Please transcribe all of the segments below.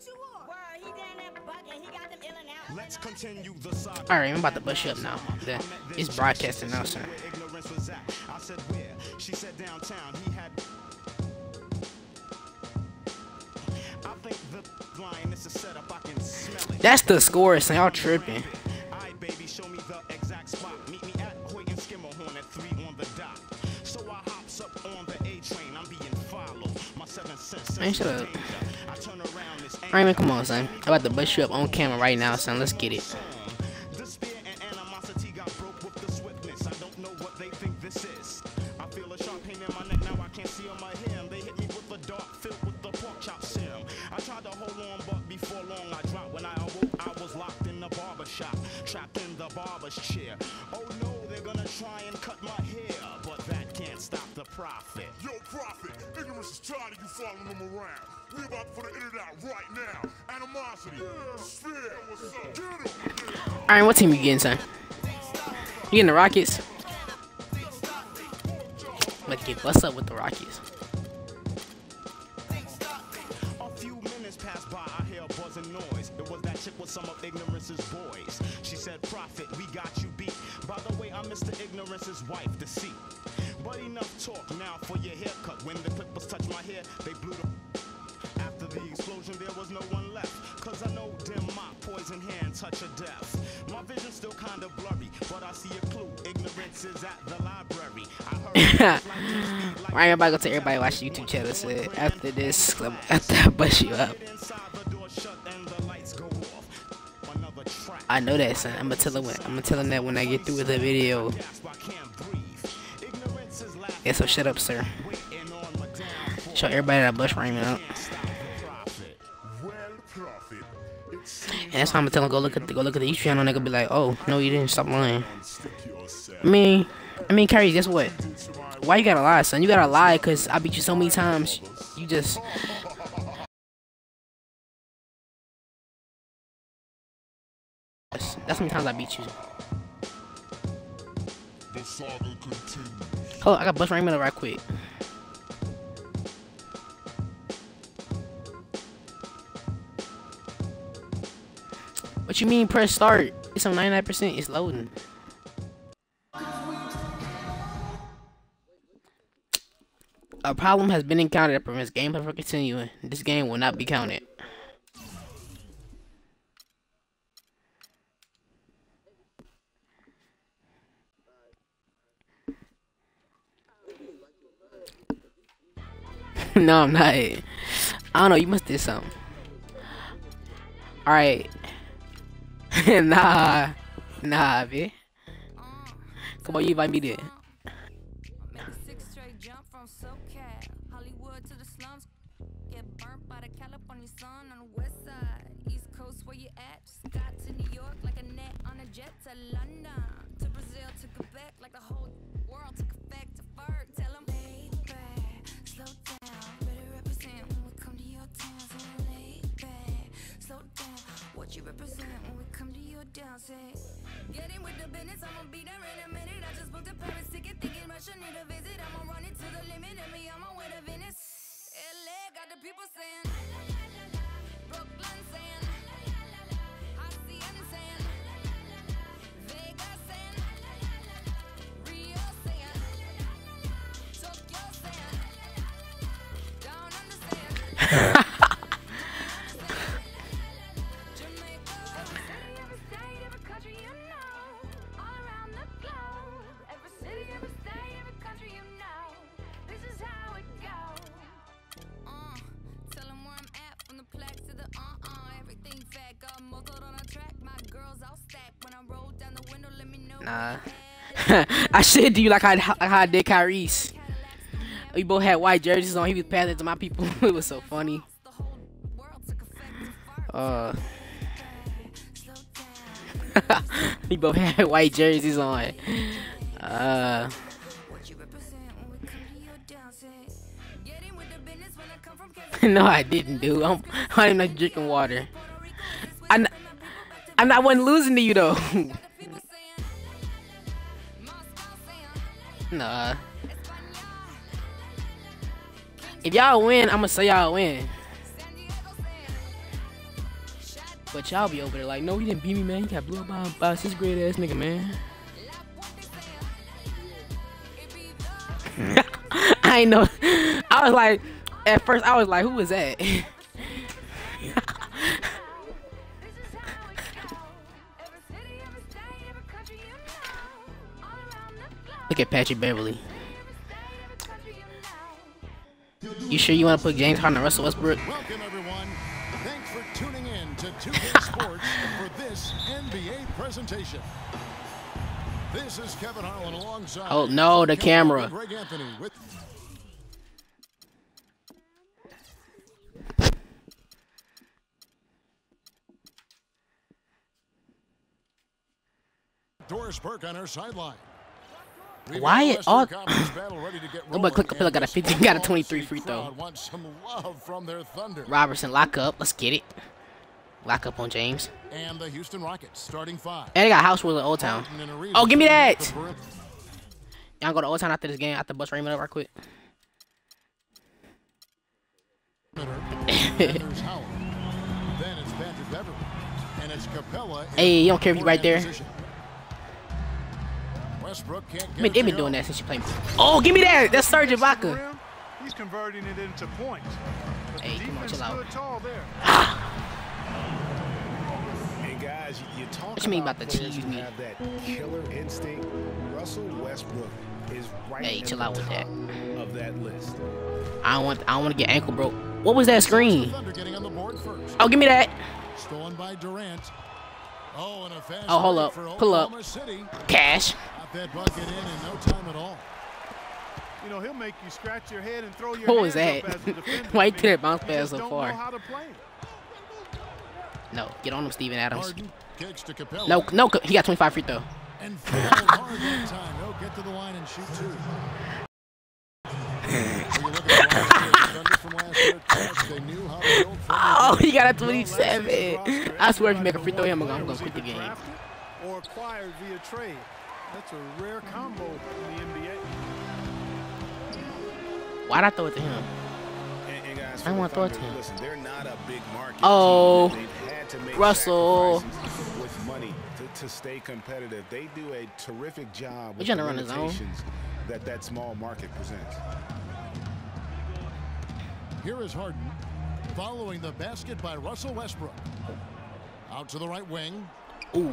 Let's continue the saga. Alright, I'm about to bust you up now. It's broadcasting now, sir. I said where? She said downtown. He had. I think the line is a setup. I can smell it. That's the score, so y'all tripping. Alright, baby, show me the exact spot. Meet me at Hoyt and Skimmerhorn at 3 on the dot. So I hops up on the A train. I'm being followed. My 7 cents. Man, shut up. I turn around this. Raymond, come on, son. I'm about to bust you up on camera right now, son. Let's get it. Despair and animosity got broke with the swiftness. I don't know what they think this is. I feel a sharp pain in my neck, now I can't see on my hem. They hit me with a dart filled with the pork chop serum. I tried to hold on, but before long I dropped. When I awoke, I was locked in the barber shop, trapped in the barber's chair. Oh no, they're gonna try and cut my hair, but that can't stop the profit. Yo, Prophet, ignorance is tired of you following them around. We about to put an internet out right now. Animosity, despair, what's up? Get him! Alright, what team you getting, son? You getting the Rockets? Let's get bust up with the Rockets. A few minutes passed by, I hear a buzzing noise. It was that chick with some of Ignorance's boys. She said, Prophet, we got you beat. By the way, I'm Mr. Ignorance's wife, deceit. But enough talk now for your haircut. When the clippers touched my hair, they blew the... After the explosion, there was no one left. Cause I know dim mop, poison hand, touch of death. My vision's still kind of blurry, but I see a clue. Ignorance is at the library. I heard Right, I'm about to go tell everybody watch the YouTube channel. So after this, after I bust you up. I know that, son. I'm gonna tell him that when I get through with the video. Yeah, so shut up, sir. Show everybody that I bust Raymond up. And that's why I'm gonna tell him go look at the YouTube channel and they gonna be like, oh no you didn't, stop lying. I mean Kyrie, guess what? Why you gotta lie, son? You gotta lie cause I beat you so many times. You just that's how many times I beat you. Hold on, I got bust Raymond up right quick. What you mean press start? It's on 99%, it's loading. A problem has been encountered that prevents gameplay from continuing. This game will not be counted. No, I'm not. I don't know, you must do something. Alright. Nah, bitch. Come on, you invite me there. Get in with the business, I'ma be there in a minute. I just booked a Paris ticket, thinking Russia need a visit. I'ma run it to the limit, and me on my way to Venice. LA got the people saying, Brooklyn saying, Hacienda saying, Vegas saying, Rio saying, Tokyo saying, down under saying. Nah. I should do like how I did Kyrie's. We both had white jerseys on. He was passing it to my people. It was so funny. We both had white jerseys on. No, I didn't, dude. I'm not drinking water. I wasn't losing to you though. Nah. If y'all win, I'ma say y'all win. But y'all be over there like, no, he didn't beat me, man. He got blew up by a 6th grade ass nigga, man. I ain't know. I was like, at first, I was like, who was that? Look at Patrick Beverly. You sure you want to put James Harden and Russell Westbrook? Welcome, everyone. Thanks for tuning in to 2K Sports for this NBA presentation. This is Kevin Harlan alongside. Oh no, the camera. Greg Anthony with Doris Burke on her sideline. Why? Oh, nobody nobody click up. Got a 15. Got a 23 free throw. Wants some love from their thunder. Robertson, lock up. Let's get it. Lock up on James. And the Houston Rockets starting 5. And they got house rules at Old Town. Oh, give me that. Y'all go to Old Town after this game. After bus Raymond up right quick. Then it's Patrick Beverly. And it's Capella. Hey, you don't care if you right there. Westbrook can't I mean, they've been doing that since you played. Oh, give me that. That's Serge Ibaka. He's converting it into points. Hey, come on, chill out. Hey guys, you talk What you mean about the players cheese who meat? have that killer instinct. Russell Westbrook is right Hey, at chill the out with that. top of that list. I don't want to get ankle broke. What was that screen? Thunder getting on the board first. Oh, give me that. Stolen by Durant. Oh, and a fast Oh, hold break up. for Pull up. Oklahoma City. Cash. Got that bucket in no time at all. You know, he'll make you scratch your head and throw your What was hands that? up as a defender. Why you threw that bounce You pass just so don't far? know how to play it. No, get on him, Steven Adams. Harden kicks to Capella. No, he got 25 free throw. And fouled hard that time. He'll get to the line and shoot 2. Oh, he got a 27. I swear if you make a free throw, I'm gonna quit the game. Or acquired via trade. That's a rare combo in the NBA. Why'd I throw it to him? And guys, I don't want to throw it to Thunder, him. listen, they're not a big market Oh, team. They've had to make Russell. sacrifices with money to stay competitive. They do a terrific job with trying the to run his own? limitations that small market presents. Here is Harden following the basket by Russell Westbrook. Out to the right wing. Ooh.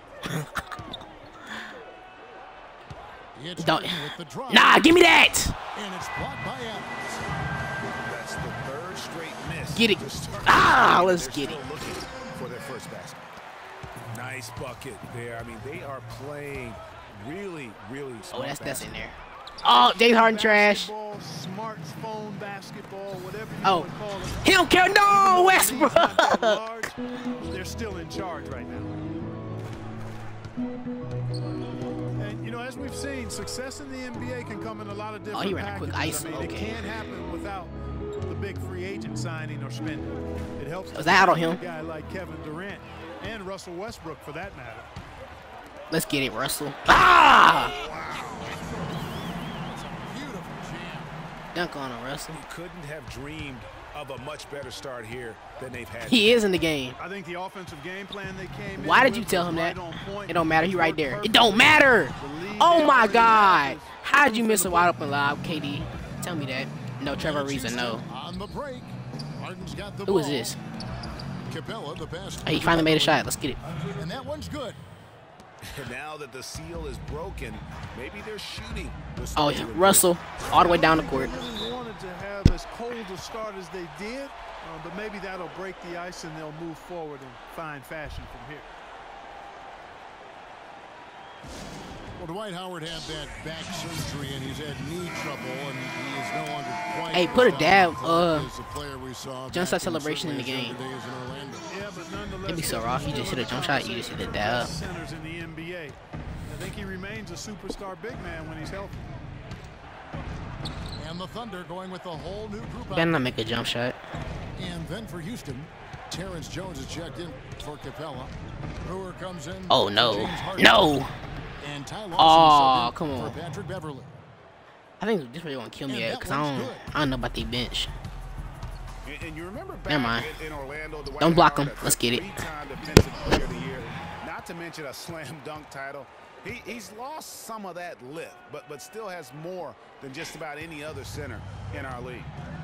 It's Don't. Harden with the drive. Nah, give me that. And it's blocked by Adams. That's the 3rd straight miss. Get it. to start Ah, the game. let's They're get still it. looking for their first basket. Nice bucket there. I mean, they are playing really, really Oh, smart that's in basketball. there. Oh, James Harden trash. Basketball, smartphone basketball, whatever you Oh, want to call it. he don't care. No, Westbrook. Not that large, they're still in charge right now. And you know, as we've seen, success in the NBA can come in a lot of different he ran a quick packages. ISO, I mean, okay. It can't happen without the big free agent signing or spending. It helps. Was that out on him? A guy like Kevin Durant and Russell Westbrook, for that matter. Let's get it, Russell. Ah! Beautiful jam. Dunk on him, Russell. He couldn't have dreamed of a much better start here than they've had. He is in the game. I think the offensive game plan they came in Why did you with tell was him right that? on point. It don't matter. He right there. Worked It don't matter. The lead Oh they my already God. have is How'd you proof miss in a the wide pudding. open lob, KD? Tell me that. No, Trevor Ariza, no. On the break. Harden's got the Who ball. is this? Capella, the best. Hey, he finally made a shot. Let's get it. And that one's good. And now that the seal is broken, maybe their shooting will Oh, start yeah. to improve. Russell, all the way down the court. They really wanted to have as cold a start as they did, but maybe that'll break the ice and they'll move forward in fine fashion from here. Well, Dwight Howard had that back surgery and he's had knee trouble and he is no longer quite. Hey, put a dab, as the player we saw jump back shot celebration in the certainly his game. younger days in Orlando. Yeah, but nonetheless, It'd be so raw. You just hit a jump shot, you just hit a dab. Centers in the NBA. I think he remains a superstar big man when he's healthy. And the Thunder going with a whole new group. Better not make a jump shot. And then for Houston, Terrence Jones is checked in for Capella. Brewer comes in. Oh, for no. James Harden. No. And Ty Lawson Oh, subbed in come on. for Patrick Beverly. I think this really gonna kill me And at that because one's good. I don't know about the bench. And you remember back Never mind. in Orlando, Dwight Don't block Howard, him. Let's get it. 3-time Defensive Player of the Year, not to mention a slam dunk title. He's lost some of that lift, but still has more than just about any other center in our league.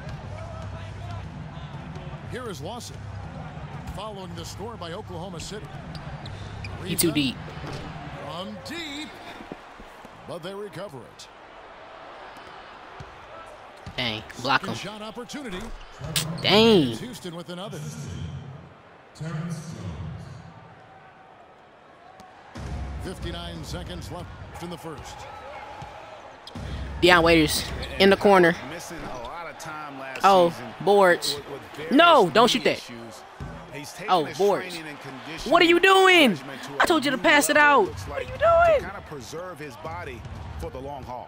Here is Lawson, following the score by Oklahoma City. He too deep. From deep, but they recover it. Dang, block him. Shot opportunity. Dang. Houston with another. 59 seconds left in the first. Deion Waiters in the corner. Missing a lot of time last season boards. with No, various don't shoot knee that. issues. He's taken Oh, his boards. training and conditioning What are you doing? regimen to I a told you to new pass it level, out. looks What are like, you to doing? kind of preserve his body for the long haul.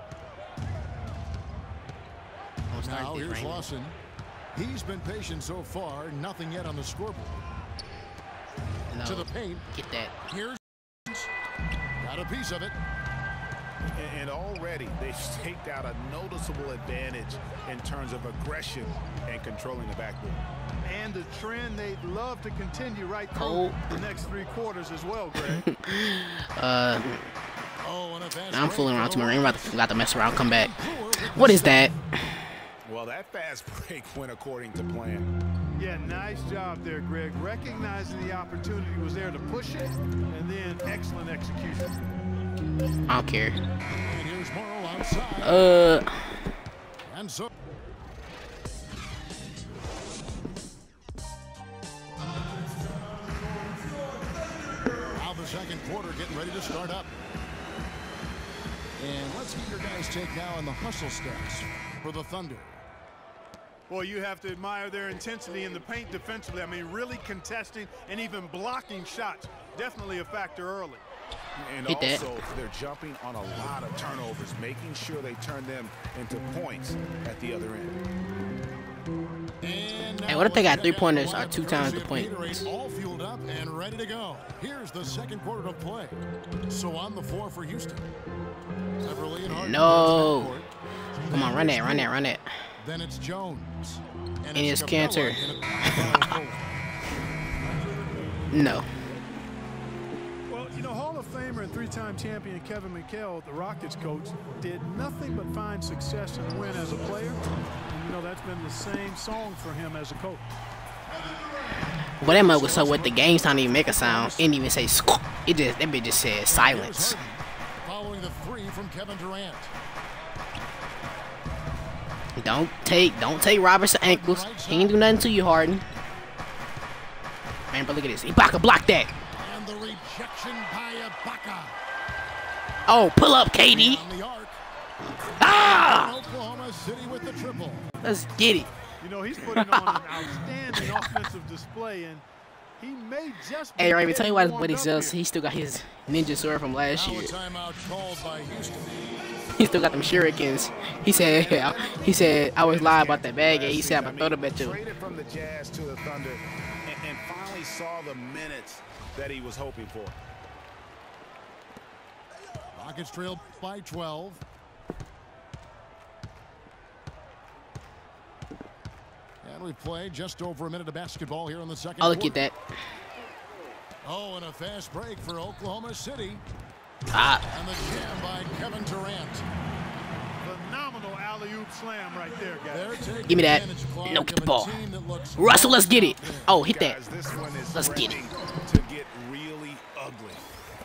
Now here's Lawson. He's been patient so far. Nothing yet on the scoreboard. No. To the paint. Get that. Here's got a piece of it. And already they've staked out a noticeable advantage in terms of aggression and controlling the backboard. And the trend they'd love to continue right through Cold. the next 3 quarters as well, Greg. Oh, and a fast I'm break fooling around for the tomorrow. I'm Rockets. about to mess around, come back. What is that? Well, that fast break went according to plan. Yeah, nice job there, Greg. Recognizing the opportunity was there to push it, and then excellent execution. I don't care. And here's Morrow outside. And so now the second quarter getting ready to start up. And let's get your guys' take now on the hustle stats for the Thunder. Boy, you have to admire their intensity in the paint defensively. I mean, really contesting and even blocking shots. Definitely a factor early. And Hit that. also, they're jumping on a lot of turnovers, making sure they turn them into points at the other end. And Hey, what if they got 3-pointers or 2 times the point? All fueled up and ready to go. Here's the second quarter of play. So on the floor for Houston. Everly and Harden No. goes backcourt. Come on, run that, run that, run that. Then it's Jones. And it's Capella Cantor. in a- No. Well, you know, Hall of Famer and 3-time champion Kevin McHale, the Rockets coach, did nothing but find success and win as a player. And, you know, that's been the same song for him as a coach. Well, that mug was so what the game's trying to even make a sound. It didn't even say squawk. It just, that bitch just said silence. Here's Harden, following the 3 from Kevin Durant. Don't take Robertson ankles. He ain't do nothing to you, Harden. Man, but look at this. Ibaka blocked that. And the rejection by Ibaka. Oh, pull up, KD. On the arc. Ah! Oklahoma City with the triple. Let's get it. You know, he's putting on an outstanding offensive display, and he may just be Hey, Raymond, tell you why getting but warmed he up still, here. he still got his ninja sword from last Now year. a timeout called by Houston. He still got them shurikens. He said, I was lying about that bag, and he said, I'm gonna throw them at you. Traded from the Jazz to the Thunder and finally saw the minutes that he was hoping for. Rockets trail by 12. And we've played just over a minute of basketball here in the second Oh, look at quarter. that. Oh, and a fast break for Oklahoma City. Ah, And the jam by Kevin Durant. Phenomenal alley-oop slam right there, guys. They're taking Give me that. advantage, Clark, No, get the of a ball. team that looks Russell, let's get it. Oh, hit that. Guys, this one is Let's get it. threatening to get really ugly.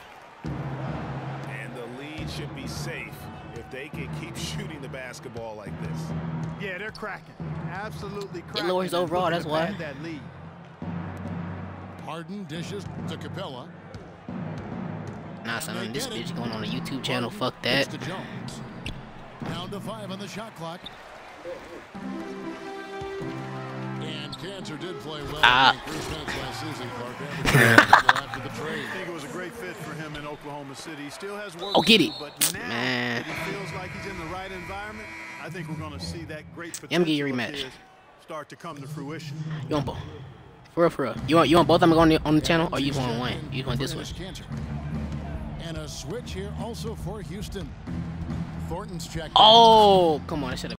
And the lead should be safe if they can keep shooting the basketball like this. Yeah, they're cracking. Absolutely cracking. lowers and overall, looking that's to why. pad That lead. Harden dishes to Capella. nah, son, this bitch going on a YouTube channel. Harden Fuck gets that. to Jones. Down to 5 on the shot clock. And Cantor did play well. Ah. I think 3 minutes last season, Clark. After the trade. I think it was a great fit for him in Oklahoma City. He still has work Oh, get to do, it. but now Man. that he feels like he's in the right environment, I think we're going to see that great potential Let me get you a of rematch. his start to come to fruition. You want both? For real. You want both of them on the channel, or you want one? You want this one? Cantor. And a switch here also for Houston. Thornton's checked. Oh, come on. I should